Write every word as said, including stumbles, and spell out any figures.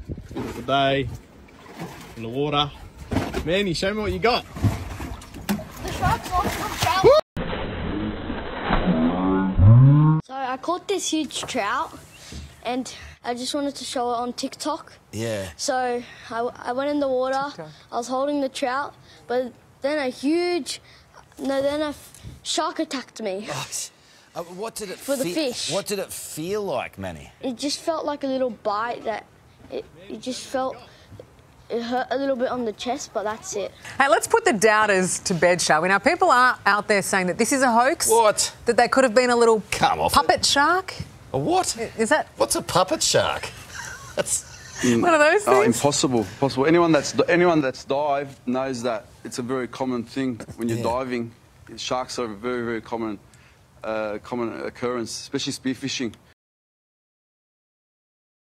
Beautiful day in the water. Manny, show me what you got. The shark's lost some trout. So I caught this huge trout and I just wanted to show it on TikTok. Yeah. So I, I went in the water, TikTok. I was holding the trout, but then a huge, no, then a shark attacked me. Oh, uh, what did it For the fish. What did it feel like, Manny? It just felt like a little bite that, it, it just felt, it hurt a little bit on the chest, but that's it. Hey, let's put the doubters to bed, shall we? Now, people are out there saying that this is a hoax. What? That they could have been a little Come off puppet it. shark. A what? Is that... What's a puppet shark? That's... One of those things? Oh, impossible. Possible. Anyone that's anyone that's dived knows that it's a very common thing when you're Yeah. diving. Sharks are a very, very common, uh, common occurrence, especially spearfishing.